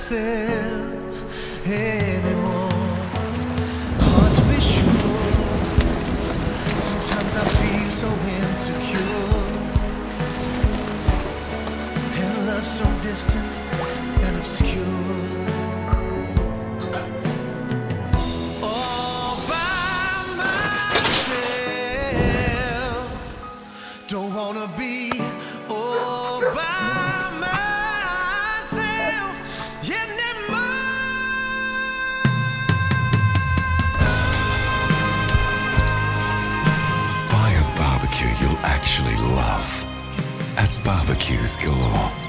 myself anymore. Hard to be sure. Sometimes I feel so insecure, and love so distant and obscure. All by myself, don't wanna be all by myself anymore. Buy a barbecue you'll actually love at Barbeques Galore.